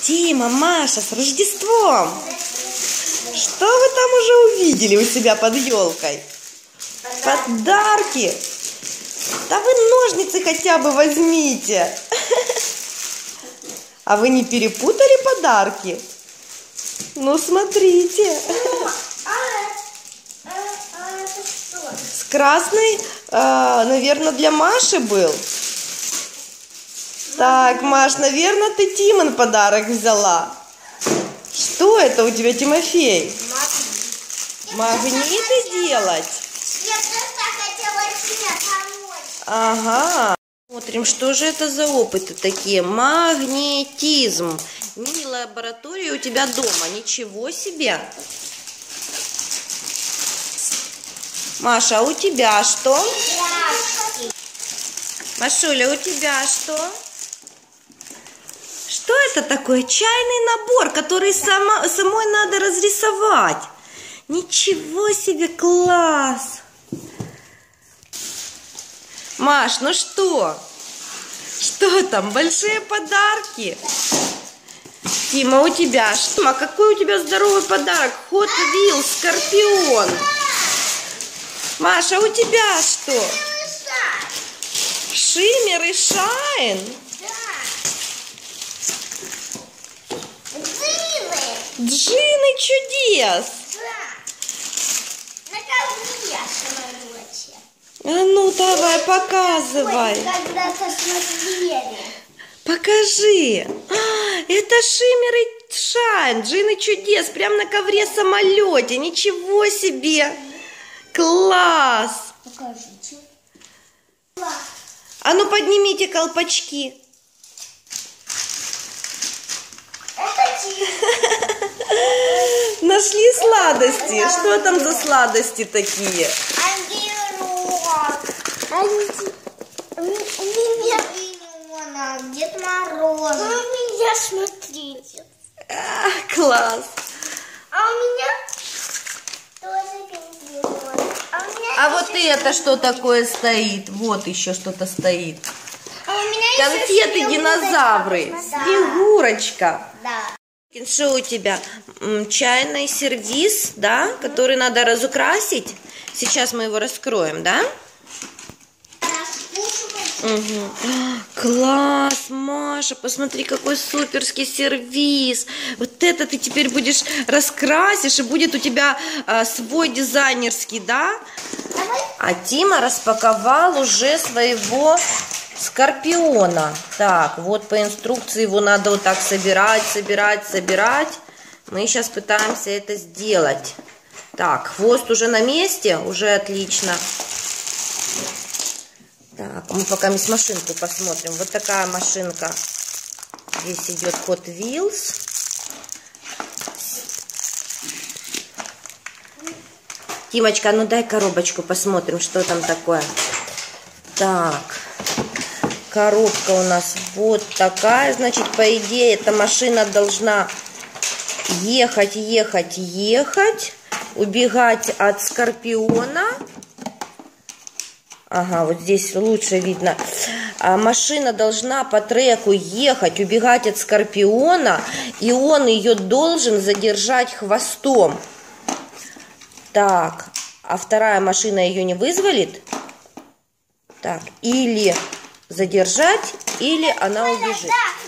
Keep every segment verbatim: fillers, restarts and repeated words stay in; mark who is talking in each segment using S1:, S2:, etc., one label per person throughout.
S1: Тима, Маша, с Рождеством! Что вы там уже увидели у себя под елкой? Подарки! Да вы ножницы хотя бы возьмите! А вы не перепутали подарки? Ну, смотрите. С красной, э, наверное, для Маши был. Так, Маш, наверное, ты Тимон подарок взяла. Что это у тебя, Тимофей? Магниты делать?
S2: Я просто хотела тебе помочь.
S1: Ага. Смотрим, что же это за опыты такие. Магнетизм. Мини-лаборатория у тебя дома. Ничего себе. Маша, а у тебя что? Машуля, у тебя что? Что это такое? Чайный набор, который сама, самой надо разрисовать. Ничего себе, класс! Маш, ну что? Что там? Большие подарки? Тима, у тебя что? А какой у тебя здоровый подарок? Hot Wheels, Скорпион. Маша, у тебя что? Шиммер и Шайн? Джины чудес.
S2: На ковре, короче.
S1: А ну давай, показывай.
S2: Когда-то смотрели.
S1: Покажи. А, это Шиммер и Шайн, Джины чудес, прям на ковре самолете. Ничего себе. Класс.
S2: Покажите.
S1: А ну поднимите колпачки. Нашли сладости. Что там за сладости такие?
S2: Огирок. У меня лимон, Дед Мороз. У меня, смотрите.
S1: А, класс.
S2: А у меня тоже пингвин. А, у меня
S1: А вот это что такое стоит? Вот еще что-то стоит.
S2: А у меня
S1: Конфеты,
S2: еще
S1: динозавры.
S2: Снегурочка.
S1: Снегурочка.
S2: Да.
S1: Что у тебя? М, Чайный сервиз, да? Который надо разукрасить. Сейчас мы его раскроем, да? Угу. Класс, Маша, посмотри, какой суперский сервиз. Вот это ты теперь будешь раскрасишь, и будет у тебя а, свой дизайнерский, да? А Тима распаковал уже своего Скорпиона. Так, вот по инструкции его надо вот так собирать, собирать, собирать. Мы сейчас пытаемся это сделать. Так, хвост уже на месте, уже отлично. Так, мы пока с машинку посмотрим. Вот такая машинка. Здесь идет Hot Wheels. Тимочка, ну дай коробочку, посмотрим, что там такое. Так, коробка у нас вот такая. Значит, по идее, эта машина должна ехать, ехать, ехать. Убегать от Скорпиона. Ага, вот здесь лучше видно. А машина должна по треку ехать, убегать от Скорпиона, и он ее должен задержать хвостом. Так, а вторая машина ее не вызволит? Так, или задержать, или она убежит.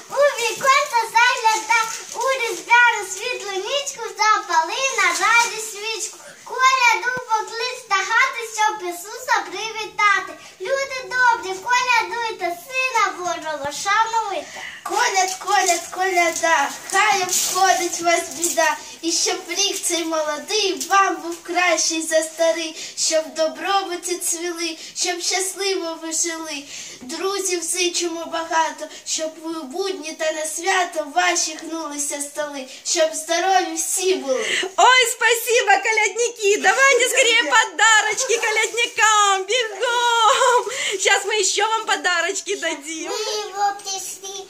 S2: Коля дув поклич на хати, щоб Ісуса привітати. Люди добрі, колядуйте, Сина Божого шануйте.
S3: Коляд, коляд, коляда, хай обходить вас біда, і щоб рік цей молодий вам був кращий за старий, щоб в добробуті цвіли, щоб щасливо ви жили. Друзів зичимо багато, щоб ви у будні та на свято ваші гнулися столи, щоб здорові всі були.
S1: Ой, спасибо, колядники! Давайте скорее подарочки колядникам! Бегом! Сейчас мы еще вам подарочки дадим.
S2: Мы его пришли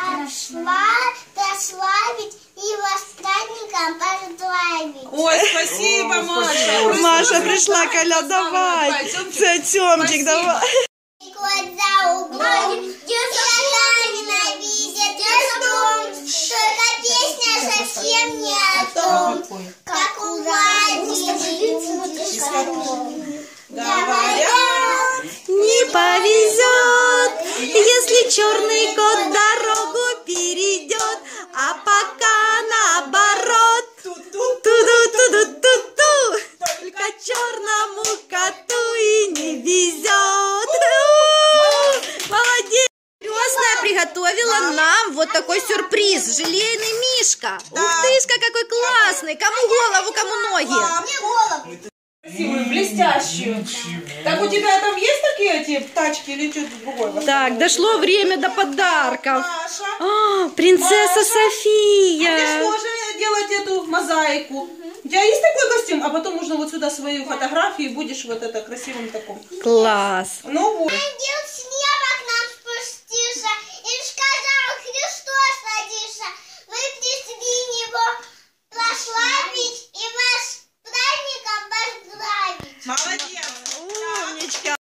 S2: прославить и вас с праздником поздравить.
S4: Ой, спасибо, Маша.
S1: Маша пришла колядовать. Тёмчик, давай.
S2: Кот за углом, я ненавидит, я дом, только
S1: сюрприз, желейный мишка. Ух тышка, какой классный. Кому голову, кому ноги.
S2: Мне голову.
S4: Красивую, блестящую. Так у тебя там есть такие эти тачки или что-то другое?
S1: Так, дошло время до подарков.
S4: Маша.
S1: А, принцесса
S4: Маша. А
S1: София.
S4: ты что же делать эту мозаику? У тебя есть такой костюм, а потом можно вот сюда свою фотографию и будешь вот это красивым таком.
S1: Класс.
S4: Ну вот.
S2: Ангел с неба к нам спустился и сказал: Христос родился, вы пришли его прославить и вас с праздником поздравить.
S4: Молодец.